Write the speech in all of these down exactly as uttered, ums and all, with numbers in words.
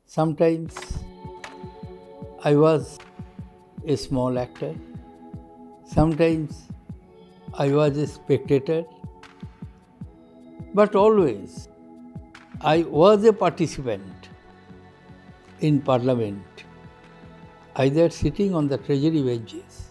Sometimes I was a small actor. Sometimes I was a spectator. But always I was a participant in Parliament, either sitting on the treasury benches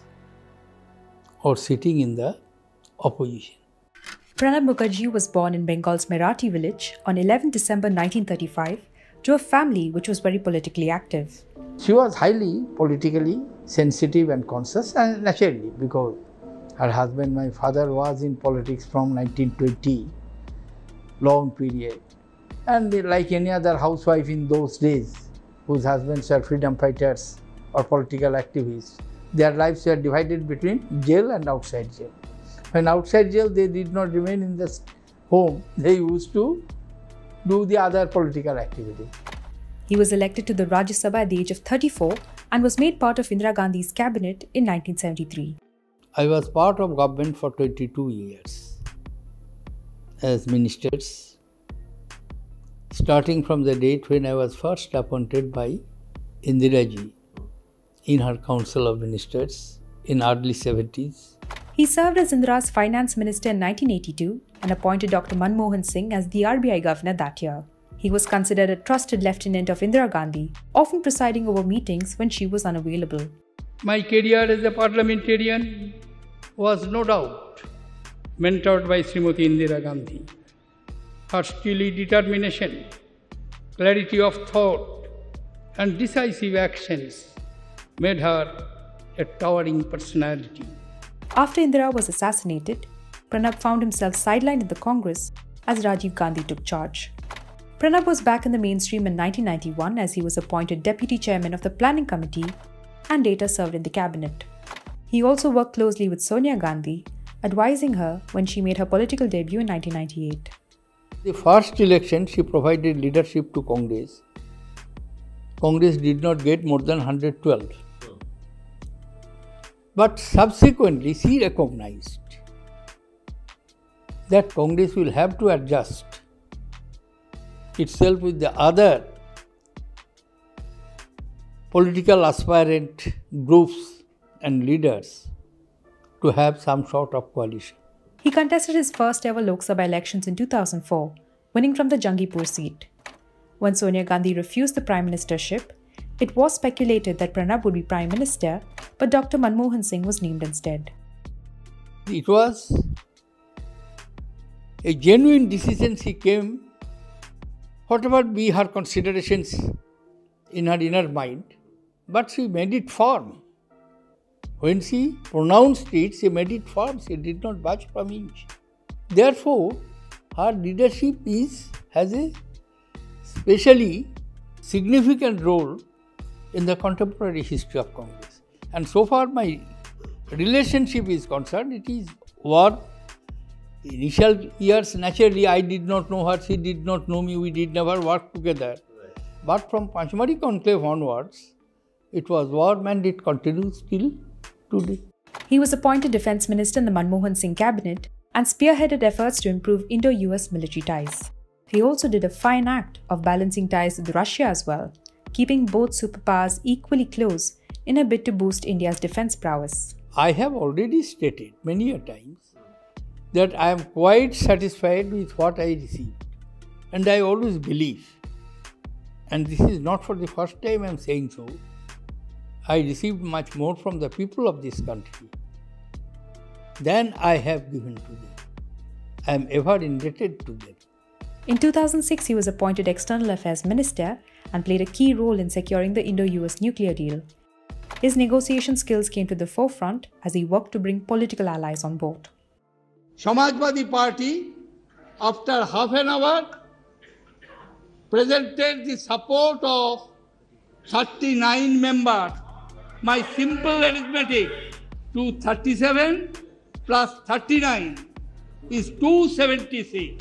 or sitting in the opposition. Pranab Mukherjee was born in Bengal's Merathi village on eleventh December nineteen thirty-five to a family which was very politically active. She was highly politically sensitive and conscious, and naturally, because her husband, my father, was in politics from nineteen twenty, long period. And like any other housewife in those days, whose husbands were freedom fighters or political activists, their lives were divided between jail and outside jail. When outside jail, they did not remain in the home. They used to do the other political activity. He was elected to the Rajya Sabha at the age of thirty-four and was made part of Indira Gandhi's cabinet in nineteen seventy-three. I was part of government for twenty-two years as ministers, starting from the date when I was first appointed by Indira Ji in her Council of Ministers in early seventies. He served as Indira's finance minister in nineteen eighty-two and appointed Doctor Manmohan Singh as the R B I governor that year. He was considered a trusted lieutenant of Indira Gandhi, often presiding over meetings when she was unavailable. My career as a parliamentarian was no doubt mentored by Srimati Indira Gandhi. Her steely determination, clarity of thought, and decisive actions made her a towering personality. After Indira was assassinated, Pranab found himself sidelined in the Congress as Rajiv Gandhi took charge. Pranab was back in the mainstream in nineteen ninety-one as he was appointed deputy chairman of the planning committee and later served in the cabinet. He also worked closely with Sonia Gandhi, advising her when she made her political debut in nineteen ninety-eight. The first election, she provided leadership to Congress. Congress did not get more than one hundred twelve. But subsequently, she recognized that Congress will have to adjust itself with the other political aspirant groups and leaders to have some sort of coalition. He contested his first ever Lok Sabha elections in two thousand four, winning from the Jangipur seat. When Sonia Gandhi refused the prime ministership, it was speculated that Pranab would be prime minister, but Doctor Manmohan Singh was named instead. It was a genuine decision. She came, whatever be her considerations in her inner mind, but she made it firm. When she pronounced it, she made it firm. She did not budge from inch. Therefore, her leadership is has a specially significant role in the contemporary history of Congress. And so far my relationship is concerned, it is what initial years, naturally I did not know her, she did not know me, we did never work together. But from Panchmari Conclave onwards, it was warm and it continues till today. He was appointed defense minister in the Manmohan Singh cabinet and spearheaded efforts to improve Indo-U S military ties. He also did a fine act of balancing ties with Russia as well, keeping both superpowers equally close in a bid to boost India's defense prowess. I have already stated many a times that I am quite satisfied with what I received. And I always believe, and this is not for the first time I am saying so, I received much more from the people of this country than I have given to them. I am ever indebted to them. In two thousand six, he was appointed External Affairs Minister and played a key role in securing the Indo-U S nuclear deal. His negotiation skills came to the forefront as he worked to bring political allies on board. Samajwadi Party, after half an hour, presented the support of thirty-nine members. My simple arithmetic, two hundred thirty-seven plus thirty-nine is two hundred seventy-six.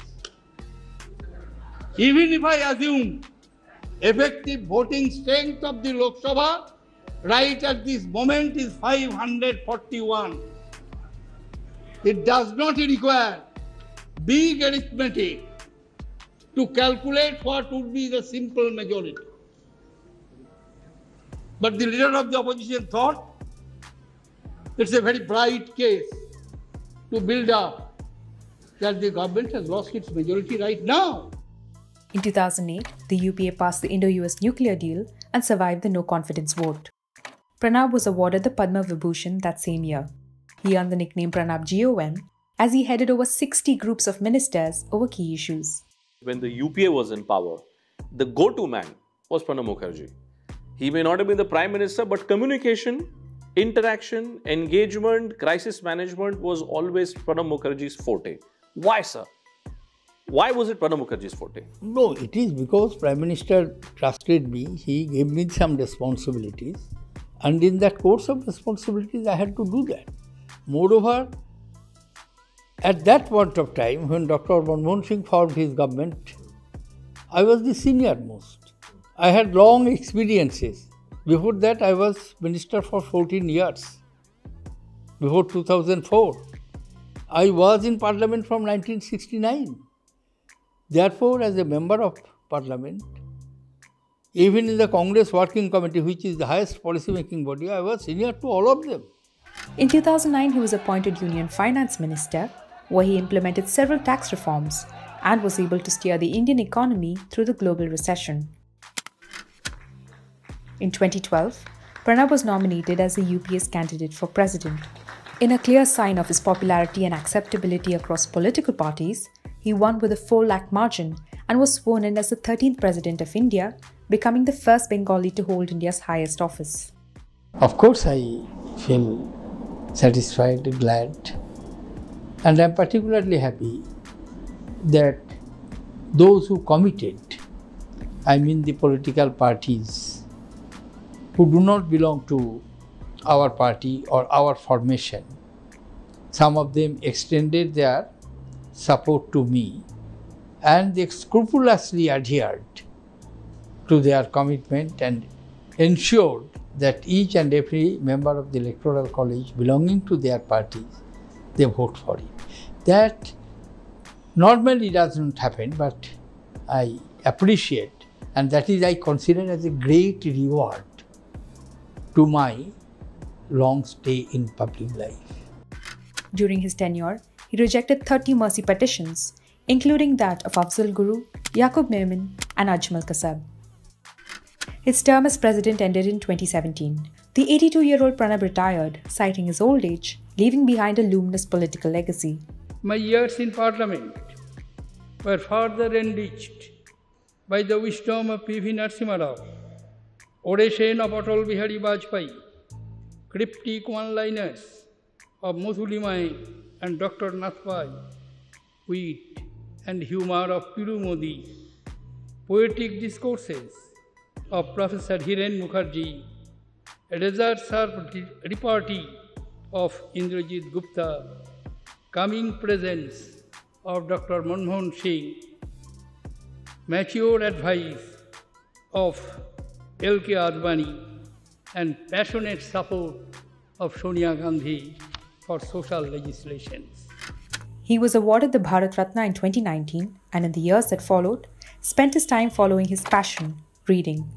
Even if I assume effective voting strength of the Lok Sabha right at this moment is five hundred forty-one. It does not require big arithmetic to calculate what would be the simple majority. But the leader of the opposition thought it's a very bright case to build up that the government has lost its majority right now. In two thousand eight, the U P A passed the Indo-U S nuclear deal and survived the no-confidence vote. Pranab was awarded the Padma Vibhushan that same year. He earned the nickname Pranab G O M as he headed over sixty groups of ministers over key issues. When the U P A was in power, the go-to man was Pranab Mukherjee. He may not have been the Prime Minister, but communication, interaction, engagement, crisis management was always Pranab Mukherjee's forte. Why, sir? Why was it Pranab Mukherjee's forte? No, it is because Prime Minister trusted me. He gave me some responsibilities. And in that course of responsibilities, I had to do that. Moreover, at that point of time, when Doctor Manmohan Singh formed his government, I was the senior most. I had long experiences. Before that, I was minister for fourteen years. Before two thousand four. I was in Parliament from nineteen sixty-nine. Therefore, as a member of Parliament, even in the Congress Working Committee, which is the highest policy-making body, I was senior to all of them. In two thousand nine, he was appointed Union Finance Minister, where he implemented several tax reforms and was able to steer the Indian economy through the global recession. In twenty twelve, Pranab was nominated as the U P A's candidate for president. In a clear sign of his popularity and acceptability across political parties, he won with a four lakh margin and was sworn in as the thirteenth President of India, becoming the first Bengali to hold India's highest office. Of course, I feel satisfied, glad, and I am particularly happy that those who committed, I mean the political parties, who do not belong to our party or our formation, some of them extended their support to me and they scrupulously adhered to their commitment and ensured that each and every member of the Electoral College belonging to their parties, they vote for it. That normally does not happen, but I appreciate, and that is I consider as a great reward to my long stay in public life. During his tenure, he rejected thirty mercy petitions, including that of Afzal Guru, Yaqub Memon and Ajmal Kasab. His term as president ended in twenty seventeen. The eighty-two-year-old Pranab retired, citing his old age, leaving behind a luminous political legacy. My years in Parliament were further enriched by the wisdom of P V Narasimha Rao, oration of Atal Bihari Vajpayee, cryptic one-liners of Muthulimai and Doctor Nathpai, wit and humor of Piru Modi, poetic discourses of Professor Hiren Mukherjee, a razor-sharp repartee of Indrajit Gupta, coming presence of Doctor Manmohan Singh, mature advice of L K Advani, and passionate support of Sonia Gandhi for social legislations. He was awarded the Bharat Ratna in twenty nineteen and in the years that followed, spent his time following his passion, reading.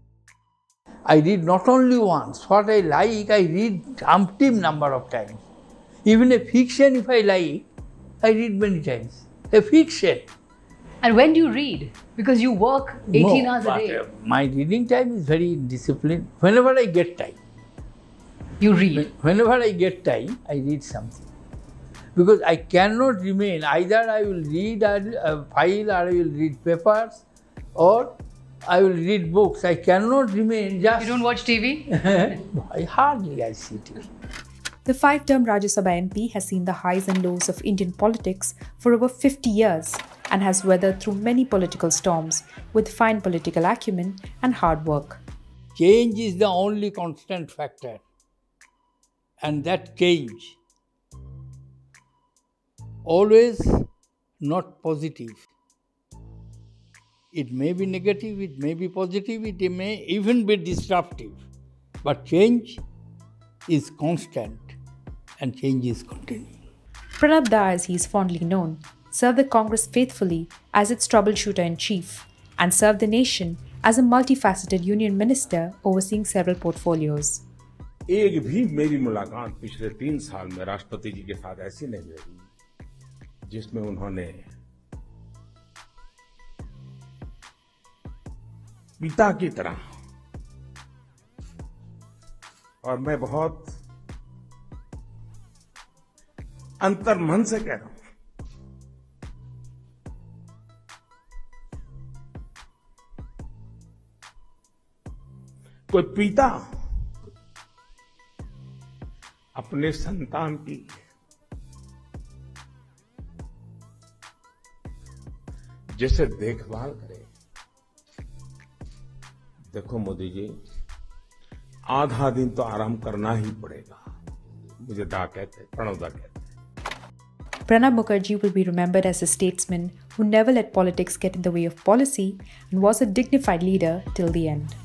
I read not only once, what I like, I read umpteen number of times. Even a fiction, if I like, I read many times. A fiction. And when do you read? Because you work eighteen no, hours a day. Uh, my reading time is very disciplined. Whenever I get time. You read? Whenever I get time, I read something. Because I cannot remain, either I will read a file or I will read papers or I will read books. I cannot remain just... You don't watch T V? No, I hardly I see T V. The five-term Rajya Sabha M P has seen the highs and lows of Indian politics for over fifty years and has weathered through many political storms with fine political acumen and hard work. Change is the only constant factor. And that change, always not positive. It may be negative, it may be positive, it may even be disruptive. But change is constant and change is continuing. Pranab Da, as he is fondly known, served the Congress faithfully as its troubleshooter-in-chief and served the nation as a multifaceted union minister overseeing several portfolios. एक भी मेरी मुलाकात पिछले तीन साल में राष्ट्रपति जी के साथ ऐसी नहीं रही जिसमें उन्होंने पिता की तरह, और मैं बहुत अंतर्मन से कह रहा हूं, कोई पिता अपने संतान की जैसे देखभाल करे। देखो मोदी जी, आधा दिन तो आराम करना ही पड़ेगा। मुझे दा कहते, प्रणव दा कहते। Pranab Mukherjee will be remembered as a statesman who never let politics get in the way of policy and was a dignified leader till the end.